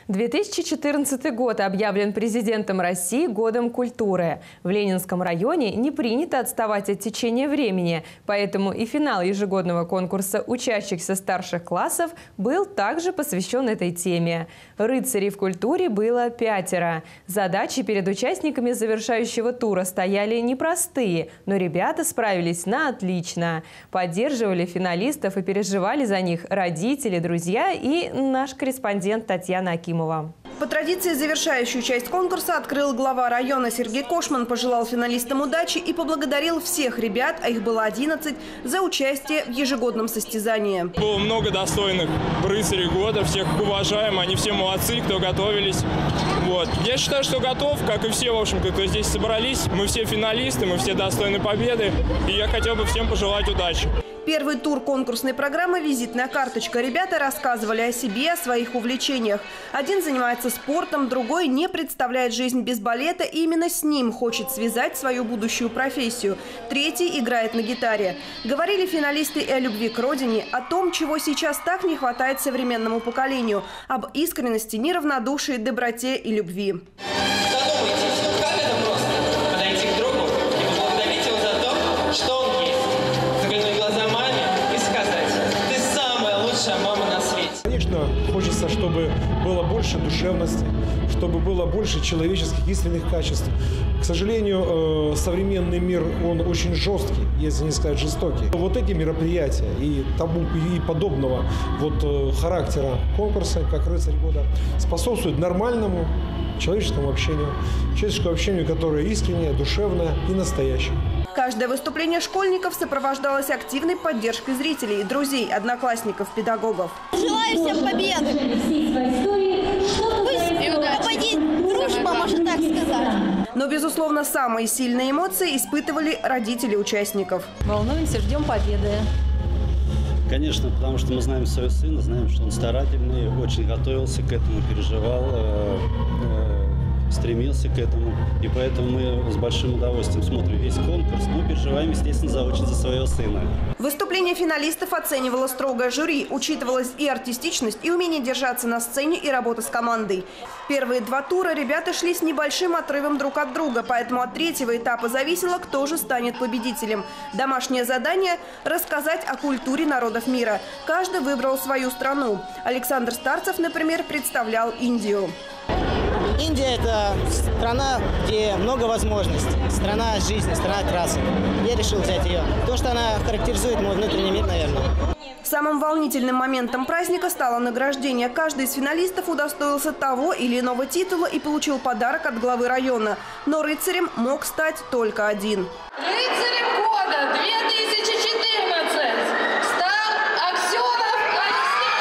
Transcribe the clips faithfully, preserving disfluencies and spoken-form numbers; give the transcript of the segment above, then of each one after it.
две тысячи четырнадцатый год объявлен президентом России годом культуры. В Ленинском районе не принято отставать от течения времени, поэтому и финал ежегодного конкурса учащихся старших классов был также посвящен этой теме. Рыцарей в культуре было пятеро. Задачи перед участниками завершающего тура стояли непростые, но ребята справились на отлично. Поддерживали финалистов и переживали за них родители, друзья и наш корреспондент Татьяна Акимова. По традиции завершающую часть конкурса открыл глава района Сергей Кошман, пожелал финалистам удачи и поблагодарил всех ребят, а их было одиннадцать, за участие в ежегодном состязании. Было много достойных рыцарей года, всех уважаем, они все молодцы, кто готовились. Вот. Я считаю, что готов, как и все, в общем-то, кто здесь собрались. Мы все финалисты, мы все достойны победы, и я хотел бы всем пожелать удачи. Первый тур конкурсной программы «Визитная карточка». Ребята рассказывали о себе, о своих увлечениях. Один занимается спортом, другой не представляет жизнь без балета, и именно с ним хочет связать свою будущую профессию. Третий играет на гитаре. Говорили финалисты и о любви к родине, о том, чего сейчас так не хватает современному поколению, об искренности, неравнодушии, доброте и любви. Задумайтесь, как это просто подойти к другу и поблагодарить его за то, что он есть. Заглянуть в глаза маме и сказать: ты самая лучшая мама на свете. Конечно, хочется, чтобы было больше душевности, чтобы было больше человеческих искренних качеств. К сожалению, современный мир, он очень жесткий, если не сказать жестокий. Вот эти мероприятия и тому и подобного вот характера конкурса, как «Рыцарь года», способствуют нормальному человеческому общению, человеческому общению, которое искреннее, душевное и настоящее. Каждое выступление школьников сопровождалось активной поддержкой зрителей, друзей, одноклассников, педагогов. Желаю всем победы! Пусть победит дружба, можно так сказать. Но, безусловно, самые сильные эмоции испытывали родители участников. Волнуемся, ждем победы. Конечно, потому что мы знаем своего сына, знаем, что он старательный, очень готовился к этому, переживал, э, э, стремился к этому. И поэтому мы с большим удовольствием смотрим весь конкурс, но переживаем, естественно, за очень за своего сына. Выступление финалистов оценивало строгое жюри. Учитывалась и артистичность, и умение держаться на сцене, и работа с командой. Первые два тура ребята шли с небольшим отрывом друг от друга, поэтому от третьего этапа зависело, кто же станет победителем. Домашнее задание – рассказать о культуре народов мира. Каждый выбрал свою страну. Александр Старцев, например, представлял Индию. Индия – это страна, где много возможностей, страна жизни, страна красок. Я решил взять ее. То, что она характеризует мой внутренний мир, наверное. Самым волнительным моментом праздника стало награждение. Каждый из финалистов удостоился того или иного титула и получил подарок от главы района. Но рыцарем мог стать только один. Рыцарем года две тысячи четырнадцать стал Аксенов Алексей.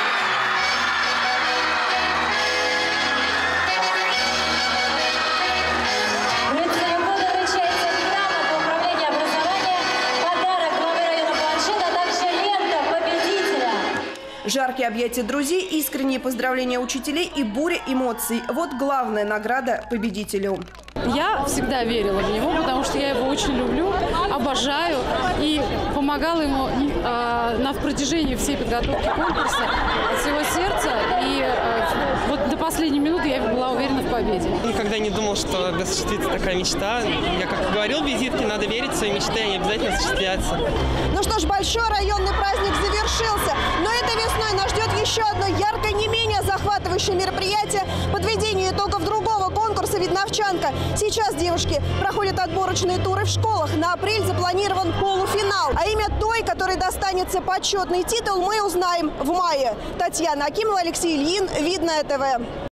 Рыцарем года вручается грамота управления образования, подарок главы района планшет, а также лента победителя. Жаркие объятия друзей, искренние поздравления учителей и буря эмоций. Вот главная награда победителю. Я всегда верила в него, потому что я его очень люблю, обожаю и помогала ему э, на протяжении всей подготовки конкурса от всего сердца. И э, вот до последней минуты я была уверена в победе. Никогда не думал, что осуществится такая мечта. Я как говорил в визитке, надо верить в свои мечты, они обязательно осуществятся. Ну что ж, большой районный праздник завершился. Но этой весной нас ждет еще одно яркое, не менее захватывающее мероприятие – подведение итогов другого конкурса «Видновчанка». Сейчас девушки проходят отборочные туры в школах. На апрель запланирован полуфинал. А имя той, которой достанется почетный титул, мы узнаем в мае. Татьяна Акимова, Алексей Ильин, Видное ТВ.